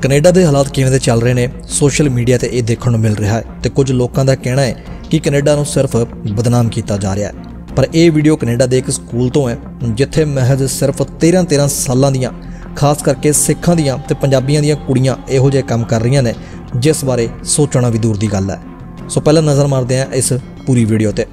Canada के हालात किवें दे चल रहे हैं सोशल मीडिया ते यह देखने मिल रहा है तो कुछ लोगों का कहना है कि कनेडा नूं सिर्फ बदनाम किया जा रहा है। पर यह वीडियो कनेडा के एक स्कूल तो है जिथे महज सिर्फ 13-13 सालों दियां खास करके सिखां दियां ते पंजाबियां दियां कुड़ियां इहो जिहे काम कर रही ने जिस बारे सोचना भी दूर की गल है। सो पहले नज़र मारते हैं इस पूरी वीडियो ते।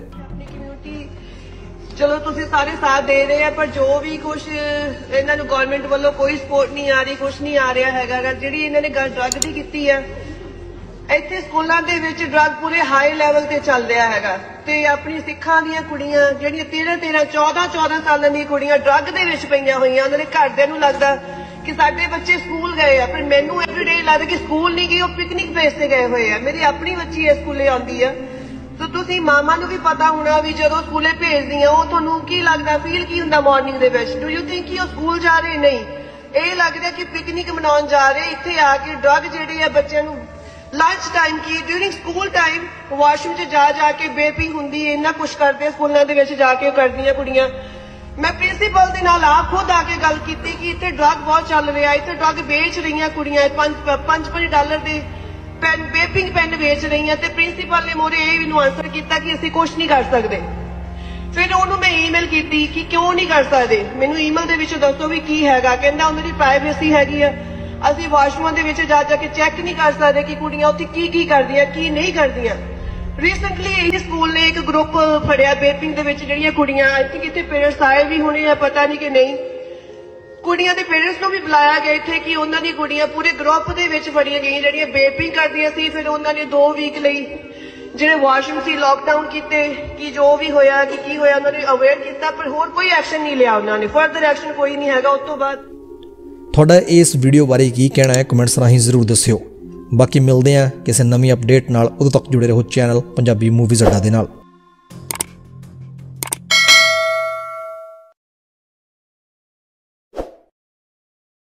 चलो तुसीं सारे साथ दे रहे हैं पर जो भी कुछ इन्हां नूं गवर्नमेंट वालों कोई सपोर्ट नहीं आ रही, कुछ नहीं आ रहा हैगा। जिहड़ी इन्हां ने गल ड्रग दी कीती है इत्थे स्कूलों दे विच ड्रग पूरे हाई लैवल ते चल रहा हैगा ते अपनी सिखां दीयां कुड़ियां जिहड़ियां 13-13 14-14 सालां दी कुड़ियां ड्रग दे विच पईयां होईयां। उन्हां दे घरदिआं नूं लगदा कि साडे बच्चे स्कूल गए आ पर मैनूं एवरीडे लगदा कि स्कूल नहीं गए, वो पिकनिक बेस ते गए हुए आ। मेरी अपनी बच्ची इस स्कूले आउंदी आ तो तुसीं मामा नूं भी पता होना भी जदों स्कूले भेजदी आ ਉਹ ਤੁਹਾਨੂੰ ਕੀ ਲੱਗਦਾ ਫੀਲ ਕੀ ਹੁੰਦਾ ਮਾਰਨਿੰਗ ਦੇ ਵਿੱਚ। ਡੂ ਯੂ ਥਿੰਕ ਕਿ ਉਹ ਸਕੂਲ ਜਾ ਰਹੇ? ਨਹੀਂ, ਇਹ ਲੱਗਦਾ ਕਿ ਪਿਕਨਿਕ ਮਨਾਉਣ ਜਾ ਰਹੇ। ਇੱਥੇ ਆ ਕੇ ਡਰੱਗ ਜਿਹੜੀ ਆ ਬੱਚਿਆਂ ਨੂੰ लंच टाइम की ड्यूरिंग स्कूल टाइम वाशरूम च जा के बेपिंग हुंदी है, इन्ना कुछ करते स्कूलों के विच जाके करदियां कुड़ियां। मैं प्रिंसीपल दे नाल आप खुद आके गल कीती कि इत्थे ड्रग बहुत चल रहा है, इत्थे ड्रग बेच रही कुड़ियां $5 दे पेन बेपिंग पेन बेच रही हैं। तो प्रिंसीपल ने मोरे ये मैनूं आंसर किया कि असीं कुछ नहीं कर सकते। फिर उन्होंने मैं ईमेल की कि क्यों नहीं कर सकते, मैनूं ईमेल दे विच दसो भी की हैगा। कहंदा उन्हां दी प्राइवेसी हैगी है, ਅਸੀਂ ਵਾਸ਼ਰੂਮਾਂ ਦੇ ਵਿੱਚ ਜਾ ਕੇ ਚੈੱਕ ਨਹੀਂ ਕਰ ਸਕਦੇ ਕਿ ਕੁੜੀਆਂ ਉੱਥੇ ਕੀ ਕਰਦੀਆਂ ਕੀ ਨਹੀਂ ਕਰਦੀਆਂ। ਰੀਸੈਂਟਲੀ ਇਹ ਸਕੂਲ ਨੇ ਇੱਕ ਗਰੁੱਪ ਫੜਿਆ ਬੇਪਿੰਗ ਦੇ ਵਿੱਚ ਜਿਹੜੀਆਂ ਕੁੜੀਆਂ ਇੱਥੇ ਕਿਤੇ ਪੇਰੈਂਟਸ ਆਏ ਵੀ ਹੋਣੇ ਆ ਪਤਾ ਨਹੀਂ ਕਿ ਨਹੀਂ। ਕੁੜੀਆਂ ਦੇ ਪੇਰੈਂਟਸ ਨੂੰ ਵੀ ਬੁਲਾਇਆ ਗਿਆ ਇੱਥੇ ਕਿ ਉਹਨਾਂ ਦੀ ਕੁੜੀਆਂ ਪੂਰੇ ਗਰੁੱਪ ਦੇ ਵਿੱਚ ਫੜੀਆਂ ਗਈਆਂ ਜਿਹੜੀਆਂ ਬੇਪਿੰਗ ਕਰਦੀਆਂ ਸੀ। ਫਿਰ ਉਹਨਾਂ ਨੇ 2 ਵੀਕ ਲਈ ਜਿਹੜੇ ਵਾਸ਼ਰੂਮ ਸੀ ਲੋਕਡਾਊਨ ਕੀਤੇ ਕਿ ਜੋ ਵੀ ਹੋਇਆ ਕਿ ਕੀ ਹੋਇਆ ਉਹਨਾਂ ਨੇ ਅਵੇਅਰ ਕੀਤਾ ਪਰ ਹੋਰ ਕੋਈ ਐਕਸ਼ਨ ਨਹੀਂ ਲਿਆ ਉਹਨਾਂ ਨੇ। ਫਰਦਰ ਐਕਸ਼ਨ ਕੋਈ ਨਹੀਂ ਹੈਗਾ ਉਸ ਤੋਂ ਬਾਅਦ। ਤੁਹਾਡਾ ਇਸ ਵੀਡੀਓ ਬਾਰੇ ਕੀ ਕਹਿਣਾ ਹੈ ਕਮੈਂਟਸ ਰਾਹੀਂ ਜ਼ਰੂਰ ਦੱਸਿਓ। ਬਾਕੀ ਮਿਲਦੇ ਹਾਂ ਕਿਸੇ ਨਵੀਂ ਅਪਡੇਟ ਨਾਲ, ਉਦੋਂ ਤੱਕ ਜੁੜੇ ਰਹੋ ਚੈਨਲ ਪੰਜਾਬੀ ਮੂਵੀਜ਼ ਅੱਡਾ ਦੇ ਨਾਲ।